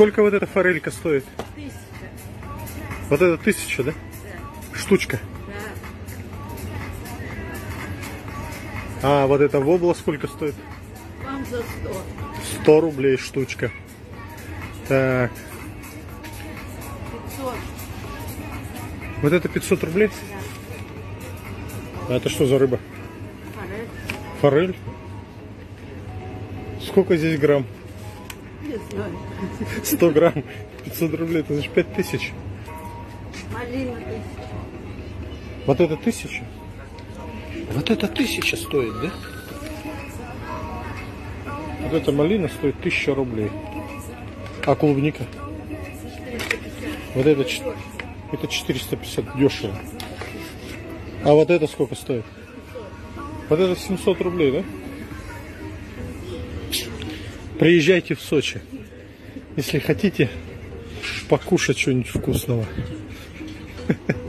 Сколько вот эта форелька стоит? 1000. Вот это 1000, да? Да. Штучка. Да. А вот эта вобла сколько стоит? Вам за 100. 100 рублей штучка. Так. 500. Вот это 500 рублей? Да. А это что за рыба? Форель. Форель? Сколько здесь грамм? Не знаю. 100 грамм. 500 рублей, это значит 5000. Малина 1000. Вот это 1000? Вот это 1000 стоит, да? Вот эта малина стоит 1000 рублей. А клубника? 450. Вот это 450, дешево. А вот это сколько стоит? Вот это 700 рублей, да? Приезжайте в Сочи, если хотите покушать что-нибудь вкусного.